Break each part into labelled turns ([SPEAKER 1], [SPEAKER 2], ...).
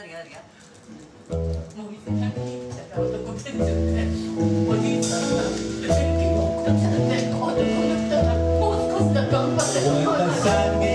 [SPEAKER 1] もういつ100人来たから男ってんですよね。おじいさんが怒っちゃってこの人がもう少しだ頑張って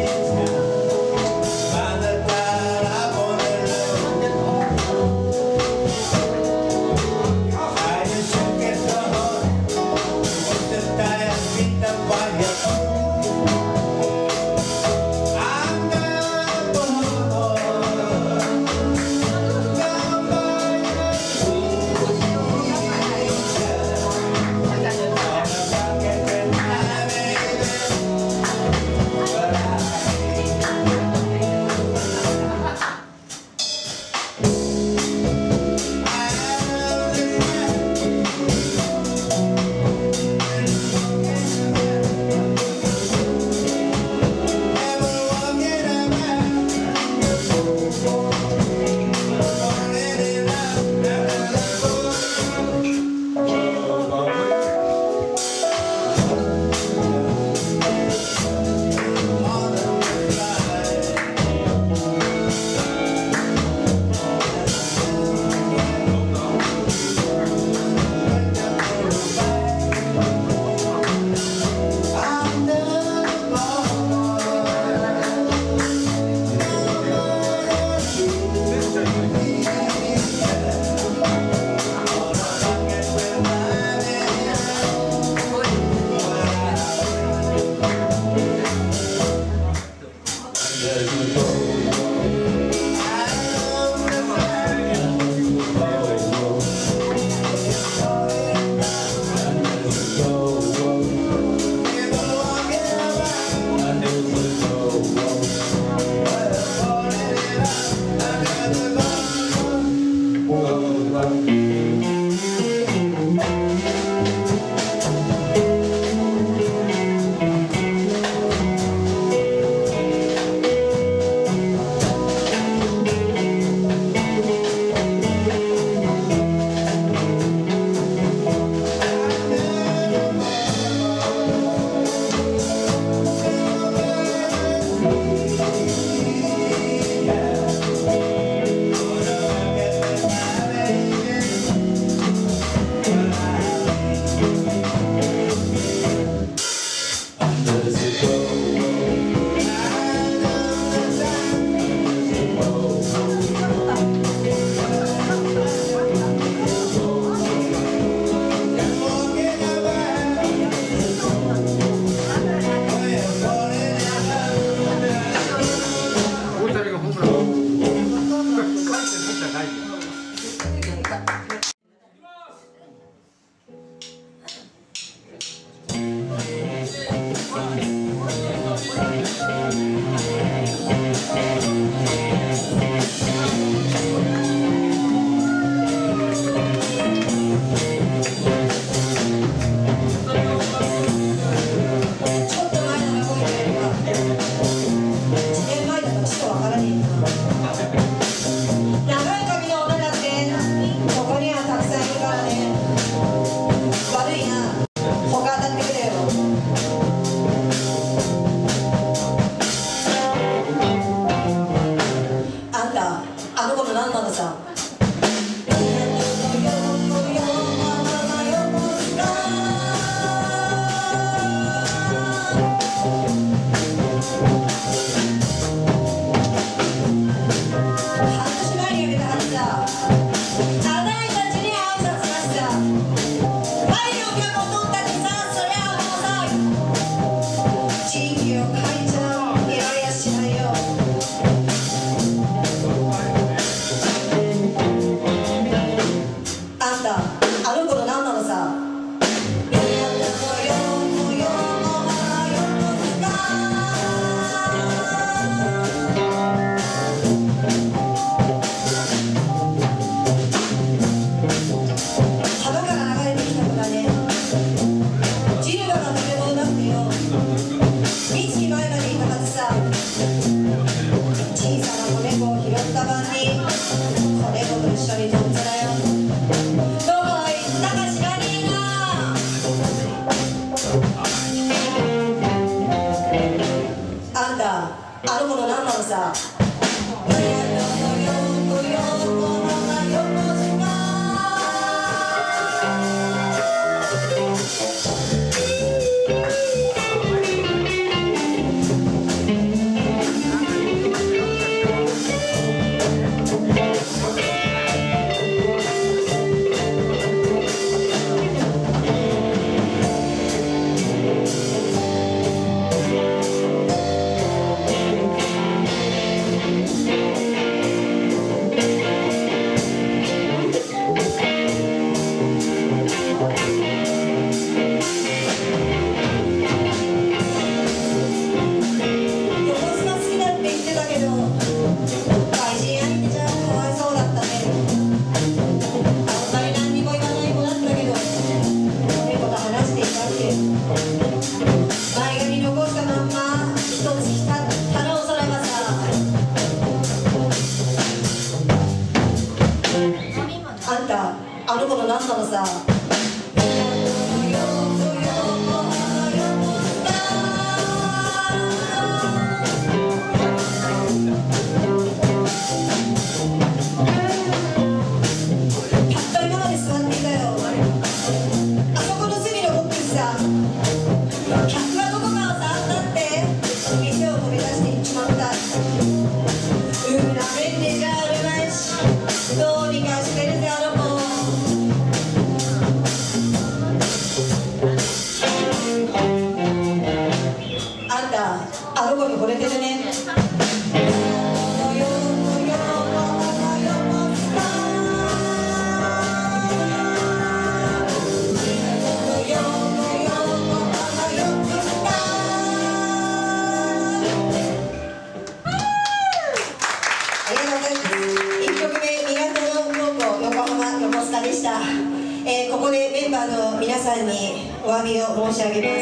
[SPEAKER 2] あるものなんなのさ。 なんなのさ。あの子に惚れてるね。ここでメンバーの皆さんにお詫びを申し上げます。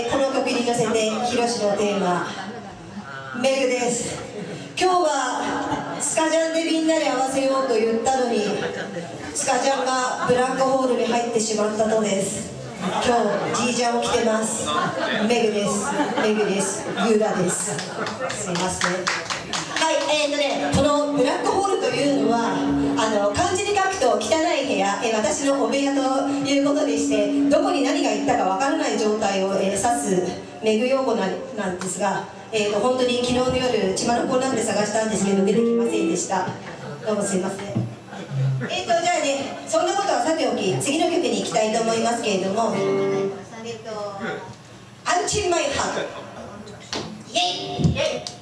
[SPEAKER 2] この曲に乗せてヒロシのテーマメグです。今日はスカジャンでみんなで合わせようと言ったのにスカジャンがブラックホールに入ってしまったのです。今日 G ジャンを着てます。メグです。メグです。ユーラです。すいません。はい、このブラックホールというのは漢字に書くと汚い部屋、私のお部屋ということでして、どこに何が行ったかわからない状態を、指すメグ用語なんですが、本当に昨日の夜血まの子なんで探したんですけど出てきませんでした。どうもすいません。じゃあね、そんなことはさておき次の曲に行きたいと思いますけれども、アンチマイハート、イエイイエイ。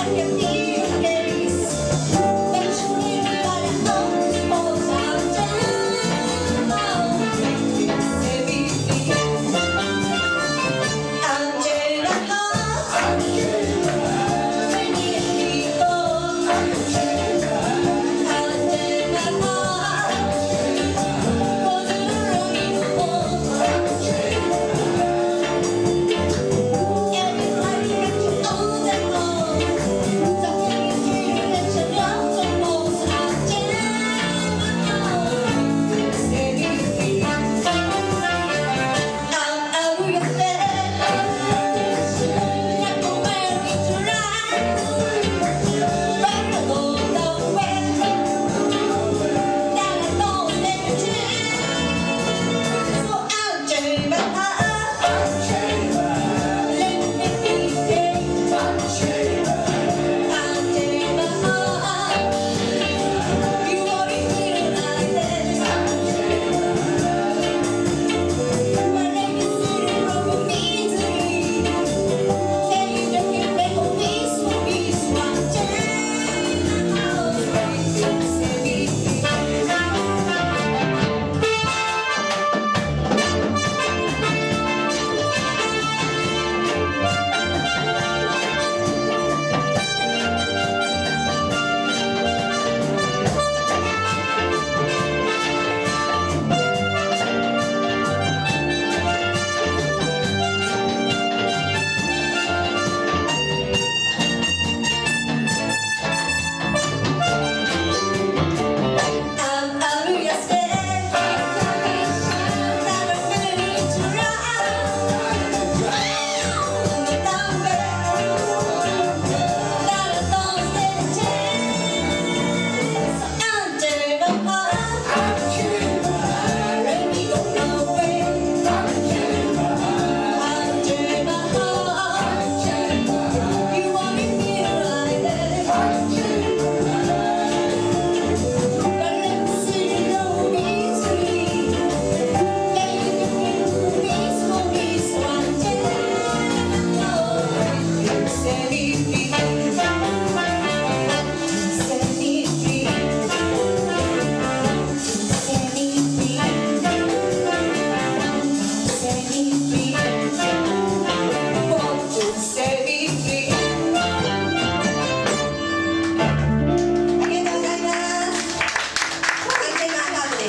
[SPEAKER 3] Oh,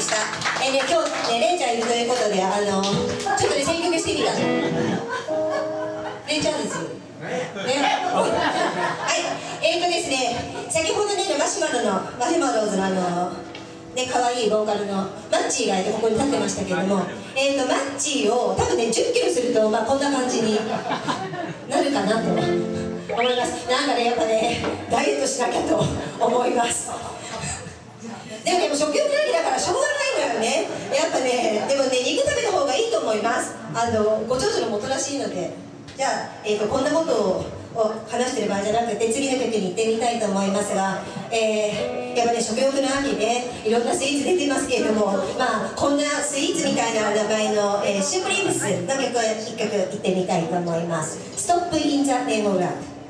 [SPEAKER 2] した。今日ね、レイちゃんいるということで、ちょっとね、選曲してみたの。レイちゃんですよ。ね。はい、ですね、先ほどね、マシュマローズのね、可愛いボーカルのマッチーがここに立ってましたけれども、マッチーを多分ね、10キロすると、こんな感じになるかなと思います。なんかね、やっぱね、ダイエットしなきゃと思います。でもね、食欲の秋だからしょうがないのよね。やっぱね、でもね、肉食べた方がいいと思います。ご長女のもとらしいので。じゃあ、こんなことを話してる場合じゃなくて、次の曲に行ってみたいと思いますが、やっぱね、食欲の秋でいろんなスイーツ出てますけれども、こんなスイーツみたいな名前の、シュークリームスの曲を1曲行ってみたいと思います。Stop in the name of love。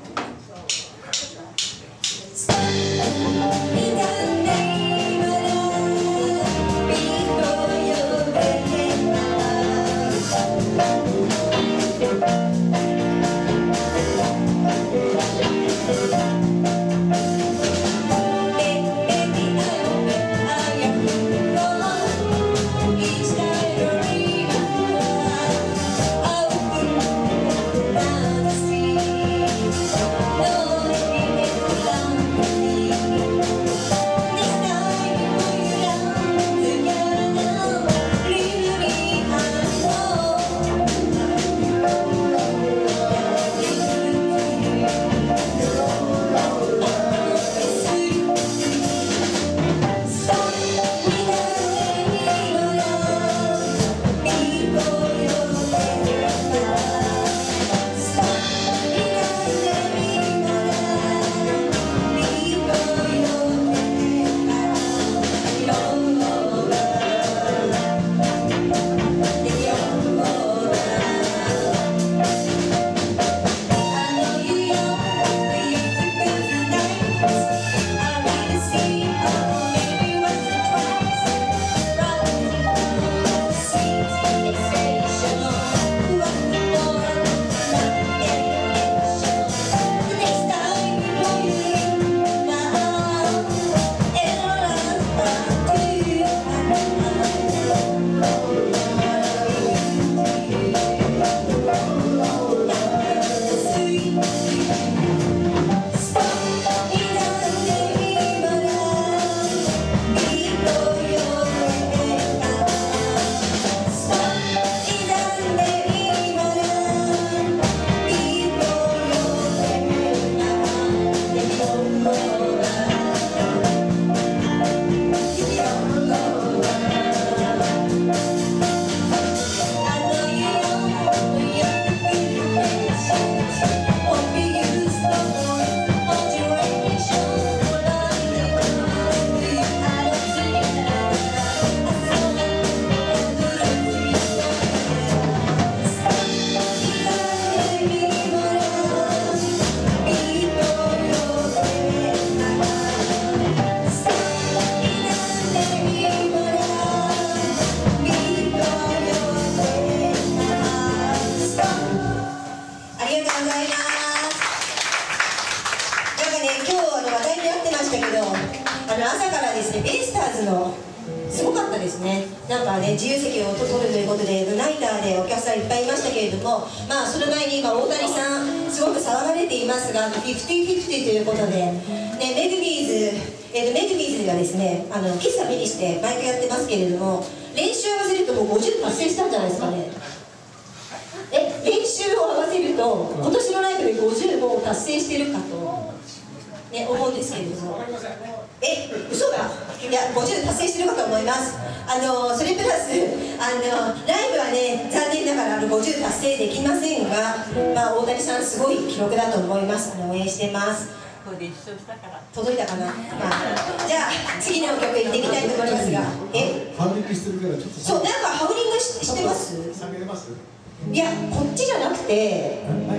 [SPEAKER 2] 朝からですね、ベイスターズのすごかったですね。なんかね、自由席を取るということでナイターでお客さんいっぱいいましたけれども、その前に今大谷さんすごく騒がれていますが、50-50ということで、メグビーズがですね、喫茶目にして毎回やってますけれども、練習合わせるともう50達成したんじゃないですかね。練習を合わせると今年のライブで50も達成してるかと、思うんですけれども、嘘だ、いや50達成してるかと思います。それプラスライブはね、残念ながら50達成できませんが、大谷さんすごい記録だと思います。応援してます。
[SPEAKER 1] これで一緒したから
[SPEAKER 2] 届いたかな。じゃあ次の曲いってみたいと思いますが、
[SPEAKER 3] ハウリングしてるからちょっと。
[SPEAKER 2] そう、なんかハウリングしてます？
[SPEAKER 3] 下げれます？
[SPEAKER 2] いや、こっちじゃなくて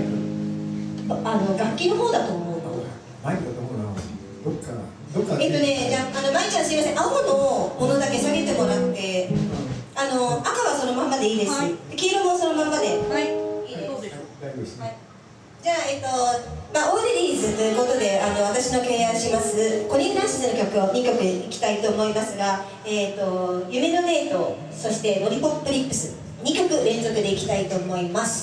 [SPEAKER 2] 楽器の方だと思うの。
[SPEAKER 3] マイクだと思うな。どっか
[SPEAKER 2] じゃあまいちゃんすいません、青のものだけ下げてもらって、赤はそのまんまでいいです。黄色もそのまんまで。はい。
[SPEAKER 3] 大丈夫ですね。
[SPEAKER 2] じゃあ、オーデリーズということで私の敬愛しますコリン・ナッシュの曲を2曲いきたいと思いますが、夢のデート、そしてロリポップリップス、2曲連続でいきたいと思います。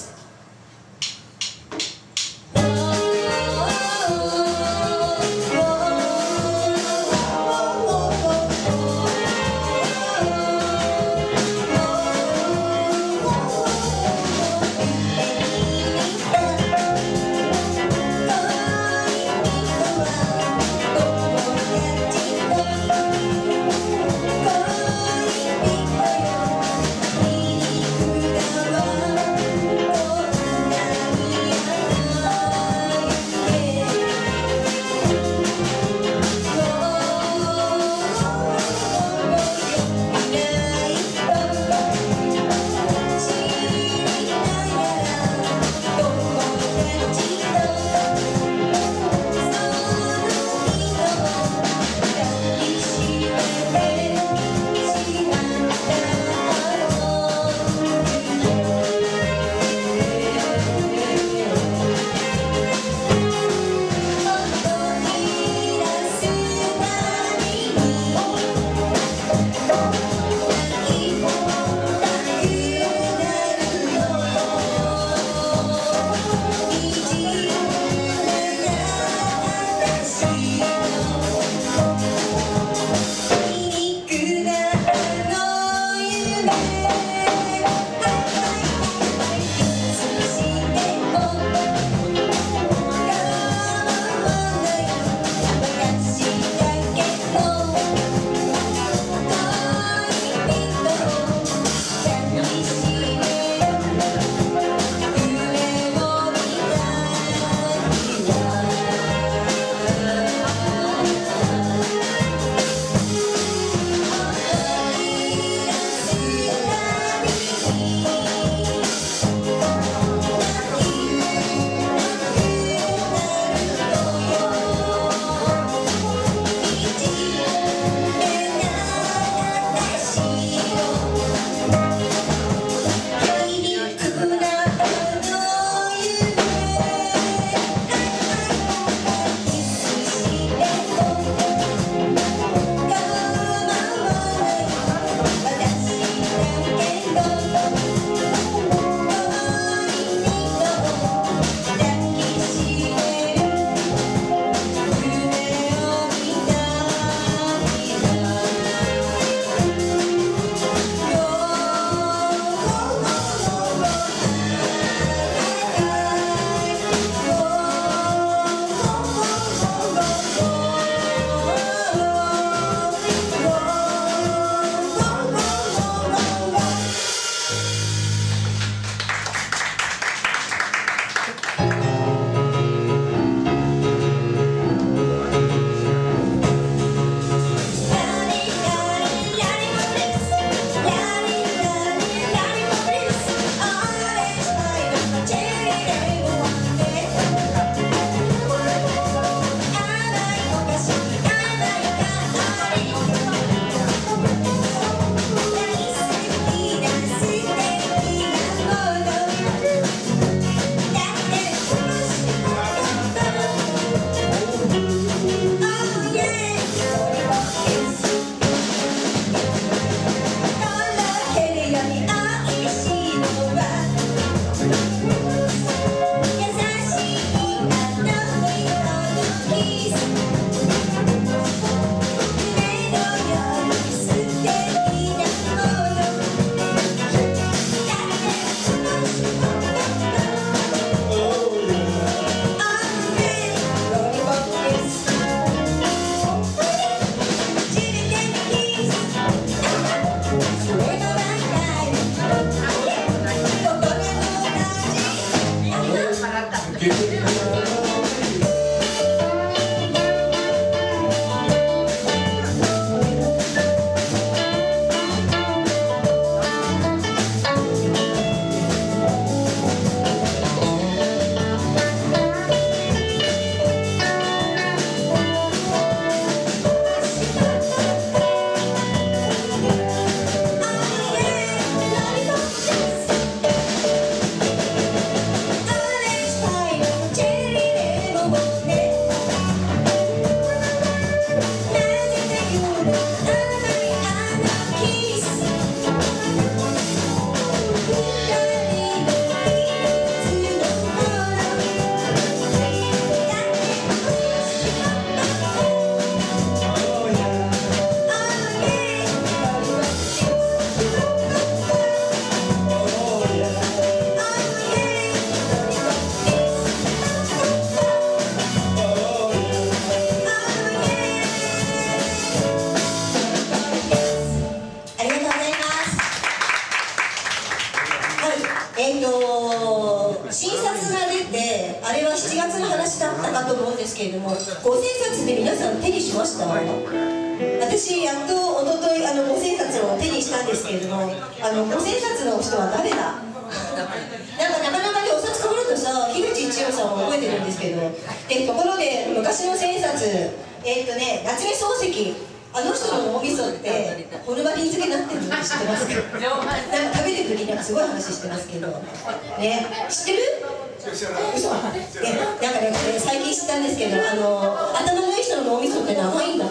[SPEAKER 2] 新札が出て、あれは7月の話だったかと思うんですけれども、五千冊って皆さん手にしました？私、やっとおととい五千冊を手にしたんですけれども、五千冊の人は誰だ？なかなかね、お札配るとさ、樋口一葉さんを覚えてるんですけど、ところで昔の千冊、夏目漱石、あの人の脳みそってホルマリン漬けになってるの知ってますか？なんか食べてる時にすごい話してますけどね、知ってる？嘘。なんかね、最近知ったんですけど、頭のいい人の脳みそって長いんだって。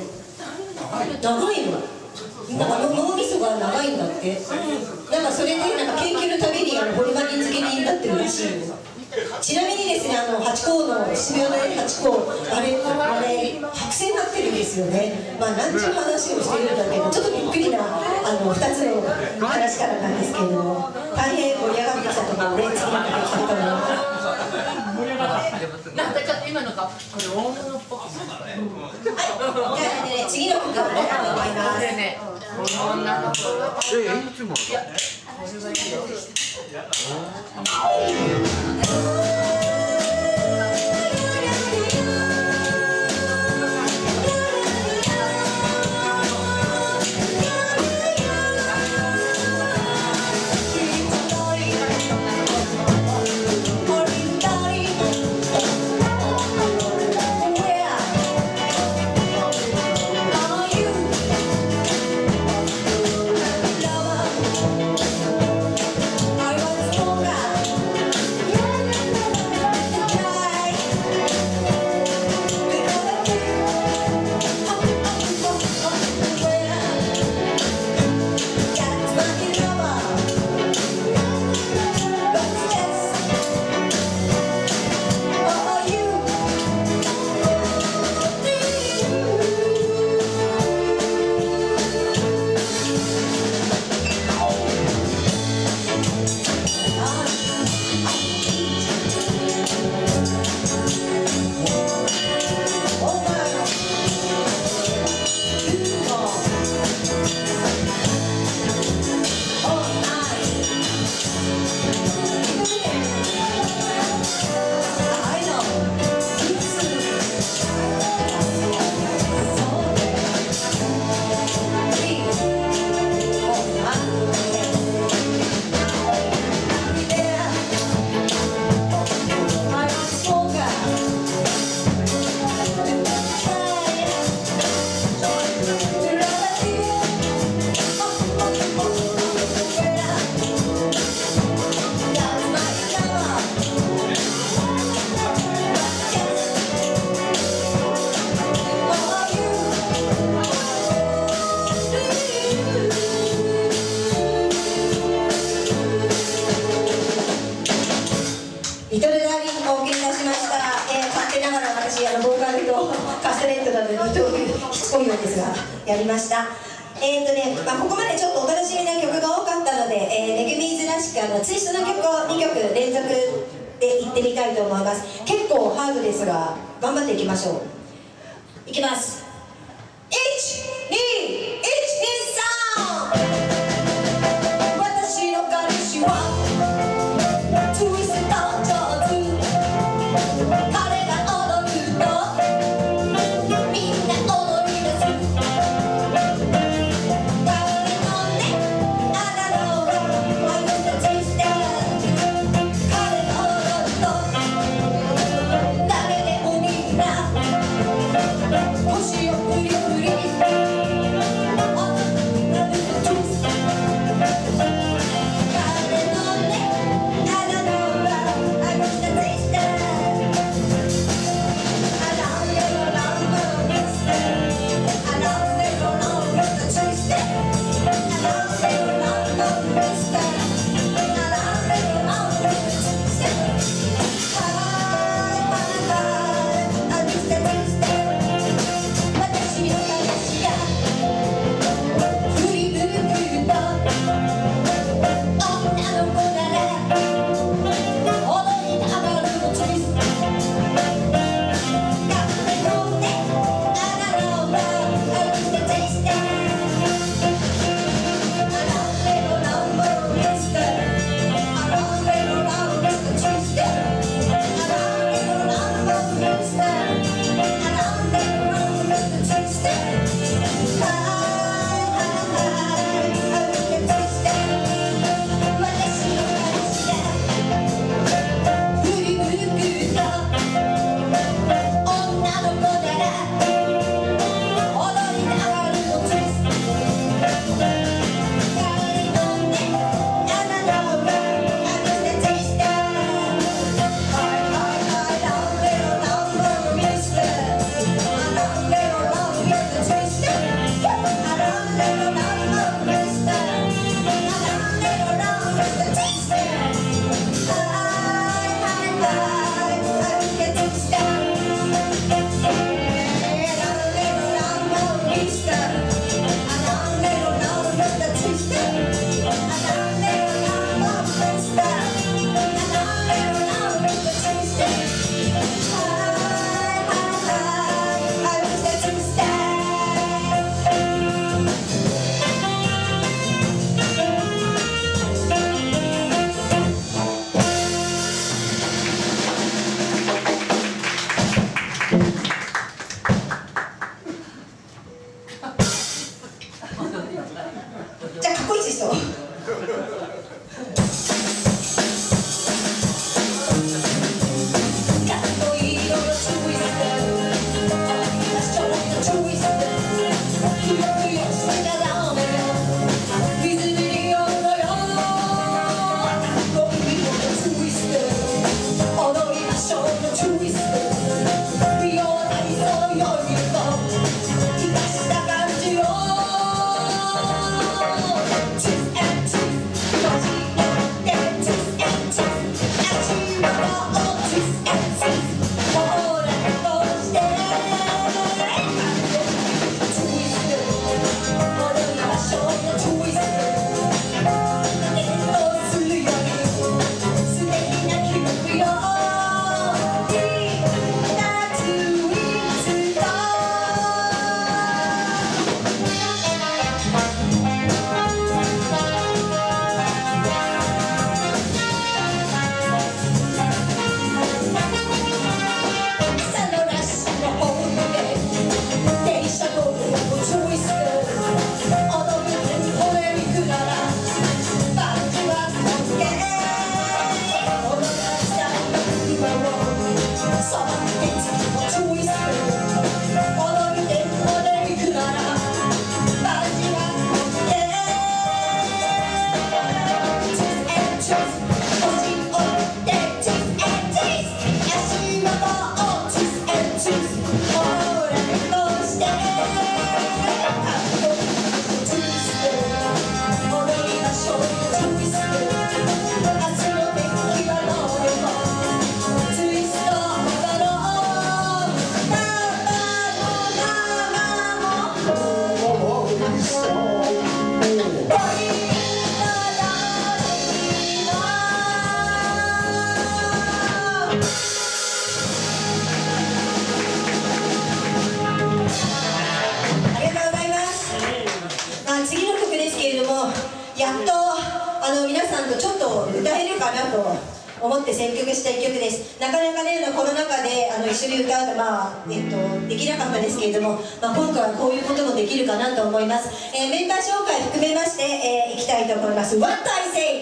[SPEAKER 2] 長いの。なんか脳みそが長いんだって。なんかそれでなんか研究のためにホルマリン漬けになってるらしいの。ちなみにですね、ハチ公の渋谷のハチ公、あれ白線になってるんですよね。まあなんちゅう話をしてるんだけど、ちょっとびっくりな2つの話からなんですけれども、大変盛り上がってきたところで次に行きたいと思います。
[SPEAKER 1] なんだか今のかこれ大物っぽくない？
[SPEAKER 2] はい、じゃあね、次の曲をね、思います。
[SPEAKER 1] ね、女の子。
[SPEAKER 4] いつも。
[SPEAKER 1] いや、これはいいよ。
[SPEAKER 2] リトルダーリンをお送りいたしました。勝手ながら私、ボーカルとカスタネットなどでしつこいようですが、やりました。ここまでちょっとお楽しみな曲が多かったので、めぐみーずらしくツイストの曲を2曲連続でいってみたいと思います。結構ハードですが、頑張っていきましょう。いきます。1、2、1、2、3。私の彼氏はツイスト上手。彼が踊るとみんな踊り出す。彼のね、あなたのワイルドツイスター。彼が踊ると誰でもみんな星をスト皆さんとちょっと歌えるかなと思って選曲した一曲です。なかなかねコロナ禍で一緒に歌うのできなかったですけれども、今回はこういうこともできるかなと思います。メンバー紹介含めまして、いきたいと思います。What I say。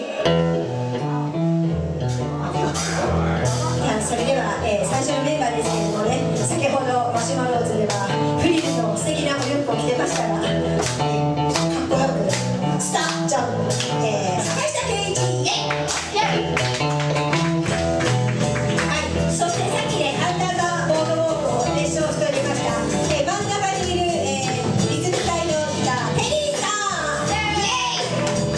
[SPEAKER 2] それでは、最初のメンバーですけれどもね、先ほどマシュマローズではフリルの素敵なお洋服を着てましたが、かっこよくスタージャンプ、坂下圭一、イエイ。はい、そしてさっきでアンダーザボードウォークを熱唱しておりました、真ん中にいる、リズム隊のギターテリーさん、イエイ。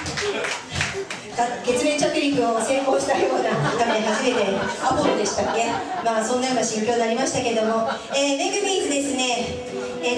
[SPEAKER 2] 月面着陸を成功したような、多分初めてアポロでしたっけ、まあそんなような心境になりましたけども、メグビーズですね、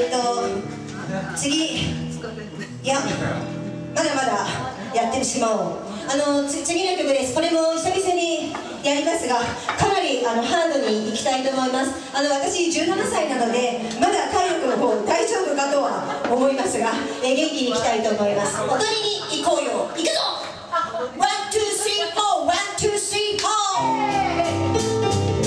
[SPEAKER 2] 次、いや、まだまだやってしまおう。次の曲です。これも久々にやりますが、かなりハードにいきたいと思います。私17歳なので、まだ体力の方大丈夫かとは思いますが、元気にいきたいと思います。踊りに行こうよ。行くぞ。1、2、3、4、1、2、3、4。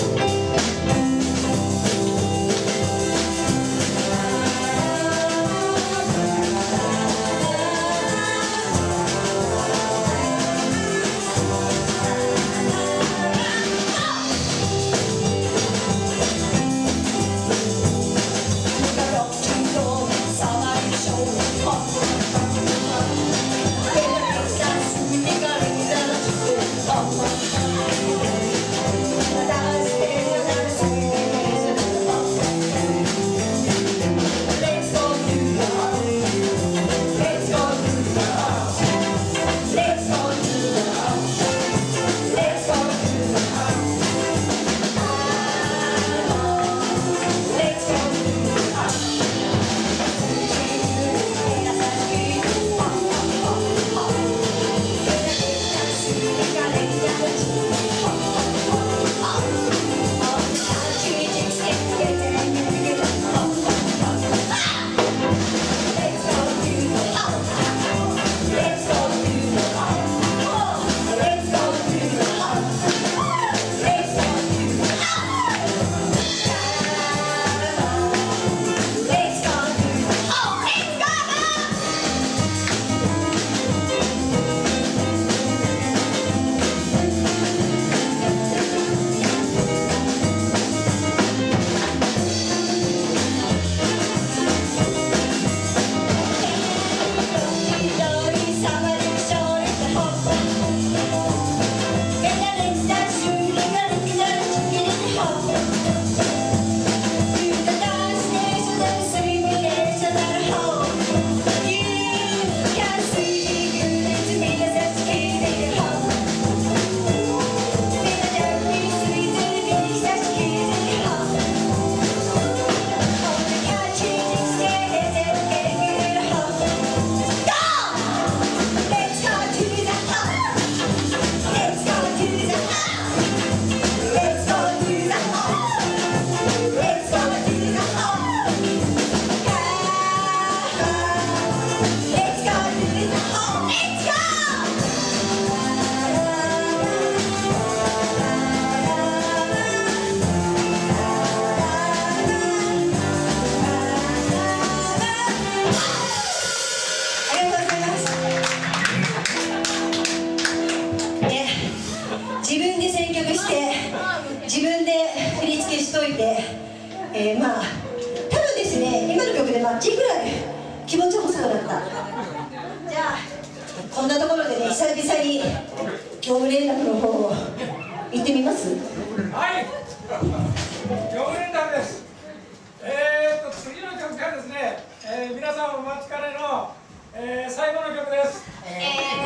[SPEAKER 2] まあ多分ですね、今の曲でマッチぐらい気持ちよさだった。じゃあこんなところでね、久々に業務連絡の方を行ってみます。
[SPEAKER 4] はい、業務連絡です。次の曲がですね、皆さんお待ちかねの、最後の曲です。こ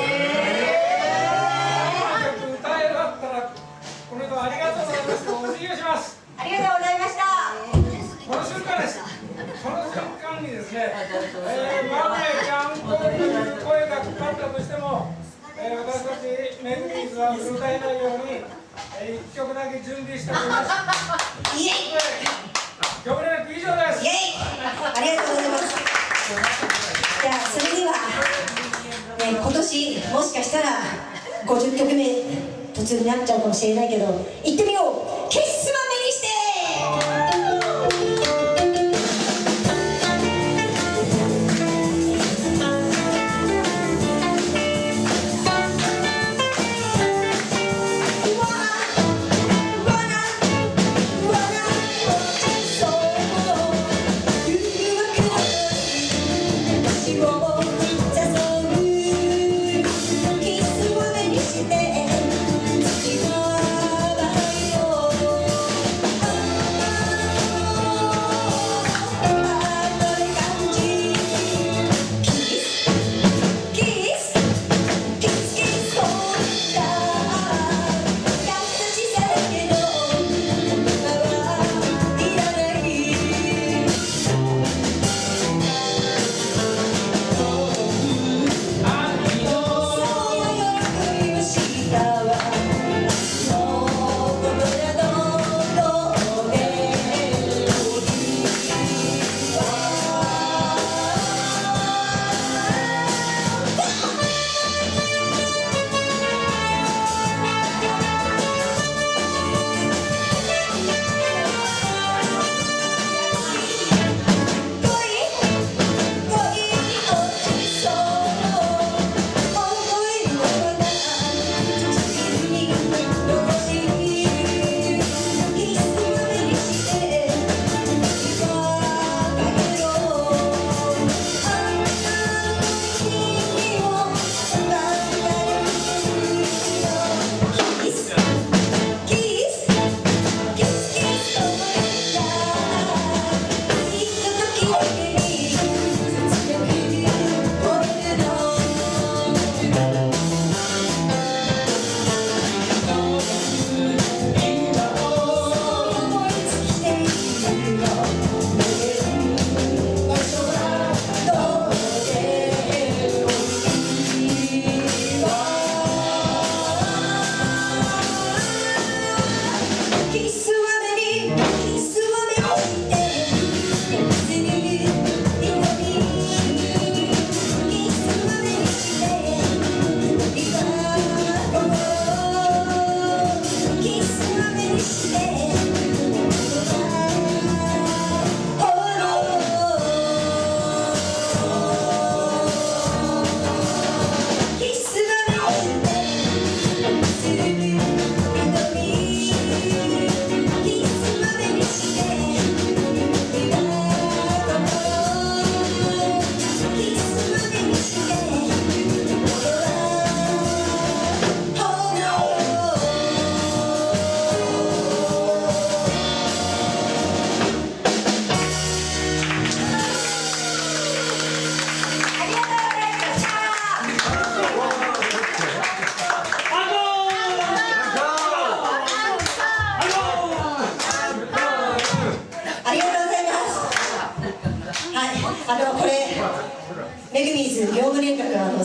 [SPEAKER 4] の曲歌えるだったらこの人ありがとうございますとお辞儀をします。
[SPEAKER 2] ありがとうございました。
[SPEAKER 4] この瞬間です。この瞬間にですね、マグネちゃんという声がかかったとしても、私たちメグビーズは歌えないように、1曲だけ準備しております。
[SPEAKER 2] イエイ。
[SPEAKER 4] 業務連絡以上です。
[SPEAKER 2] イエイ。ありがとうございます。じゃあそれでは、今年もしかしたら50曲目途中になっちゃうかもしれないけど、行ってみよう。キスまめにして。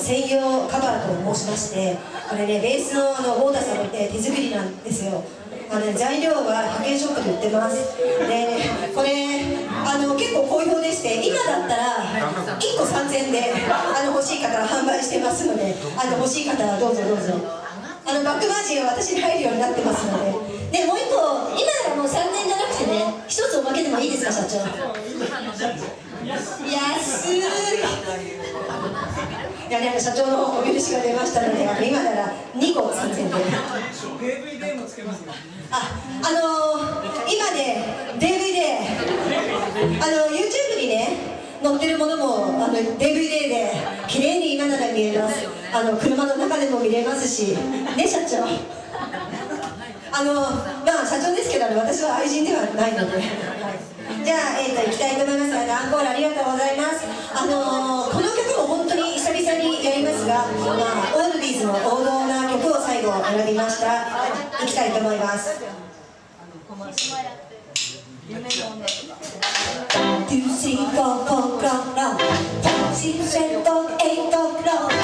[SPEAKER 2] 専用カバーと申しまして、これねベースの太田さんもいて手作りなんですよ。材料は100円ショップで売ってます。でこれ結構好評でして、今だったら1個3000円で欲しい方は販売してますので、欲しい方はどうぞどうぞ。バックマージンが私に入るようになってますので。でもう1個、今ならもう3000円じゃなくてね、1つおまけでもいいですか社長。安い。いやね、社長のお許しが出ましたので、今なら2個3000円で。
[SPEAKER 4] DVD もつけますよ。
[SPEAKER 2] 今ね DVD、YouTube にね載ってるものもDVD で綺麗に今なら見えます。車の中でも見れますしね、社長。まあ社長ですけど私は愛人ではないので。じゃあ、行きたいと思います。アンコールありがとうございます。この曲も本当に久々にやりますが、オールディーズの王道な曲を最後選びました。行きたいと思います。2, 3, 4, 5, 6, 7, 8, 9, 10, 11, 12, 13, 14, 15, 16